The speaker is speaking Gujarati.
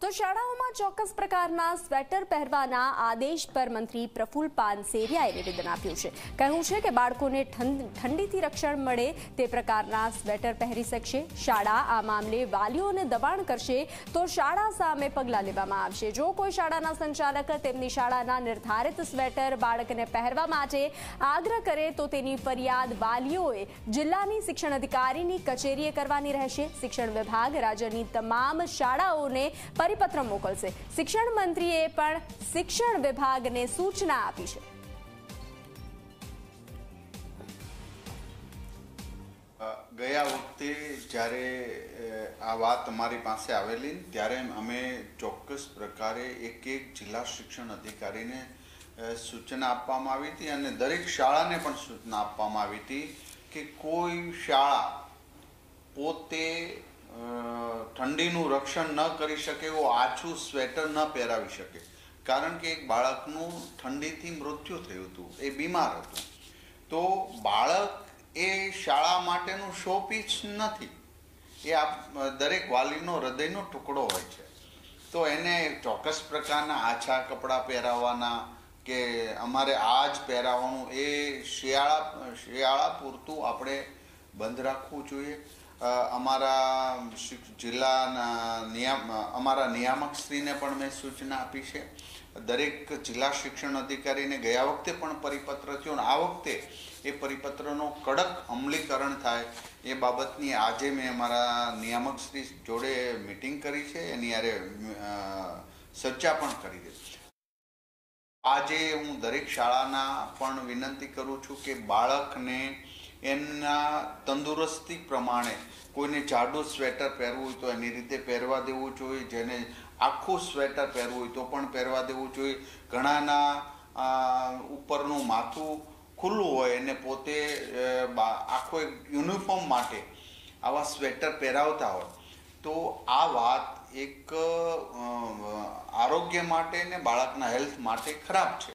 તો શાળાઓમાં ચોક્કસ પ્રકારના સ્વેટર પહેરવાના આદેશ પર મંત્રી પ્રફુલ્લ પાનસેરિયાએ નિવેદન આપ્યું છે। કહ્યું છે કે બાળકોને ઠંડીથી રક્ષણ મળે તે પ્રકારના સ્વેટર પહેરી શકશે। શાળા આ મામલે વાલીઓને દબાણ કરશે તો શાળા સામે પગલાં લેવામાં આવશે। જો કોઈ શાળાના સંચાલક તેમની શાળાના નિર્ધારિત સ્વેટર બાળકને પહેરવા માટે આગ્રહ કરે તો તેની ફરિયાદ વાલીઓએ જિલ્લાની શિક્ષણ અધિકારીની કચેરીએ કરવાની રહેશે। શિક્ષણ વિભાગ રાજ્યની તમામ શાળાઓને પરિપત્ર મોકલશે। શિક્ષણ મંત્રીએ પણ શિક્ષણ વિભાગને સૂચના આપી છે। ગયા વખતે જ્યારે આ વાત અમારી પાસે આવેલી ત્યારે અમે ચોક્કસ પ્રકારે એક જિલ્લા શિક્ષણ અધિકારીને સૂચના આપવામાં આવી હતી અને દરેક શાળાને પણ સૂચના આપવામાં આવી હતી કે કોઈ શાળા પોતે ઠંડીનું રક્ષણ ન કરી શકે એવું આછું સ્વેટર ન પહેરાવી શકે, કારણ કે એક બાળકનું ઠંડીથી મૃત્યુ થયું હતું, એ બીમાર હતું। તો બાળક એ શાળા માટેનું શોપીસ નથી, એ દરેક વાલીનો હૃદયનો ટુકડો હોય છે। તો એને ચોક્કસ પ્રકારના આછા કપડાં પહેરાવવાના કે અમારે આ જ પહેરાવવાનું એ શિયાળા પૂરતું આપણે બંધ રાખવું જોઈએ। અમારા જિલ્લાના અમારા નિયામકશ્રીને પણ મેં સૂચના આપી છે। દરેક જિલ્લા શિક્ષણ અધિકારીને ગયા વખતે પણ પરિપત્ર થયો અને આ વખતે એ પરિપત્રનો કડક અમલીકરણ થાય એ બાબતની આજે મેં અમારા નિયામકશ્રી જોડે મિટિંગ કરી છે, એની યારે ચર્ચા પણ કરી છે। આજે હું દરેક શાળાના પણ વિનંતી કરું છું કે બાળકને એમના તંદુરસ્તી પ્રમાણે કોઈને જાડું સ્વેટર પહેરવું હોય તો એની રીતે પહેરવા દેવું જોઈએ, જેને આખું સ્વેટર પહેરવું હોય તો પણ પહેરવા દેવું જોઈએ। ઘણાના ઉપરનું માથું ખુલ્લું હોય અને પોતે આખો એક યુનિફોર્મ માટે આવા સ્વેટર પહેરાવતા હોય તો આ વાત એક આરોગ્ય માટે ને બાળકના હેલ્થ માટે ખરાબ છે।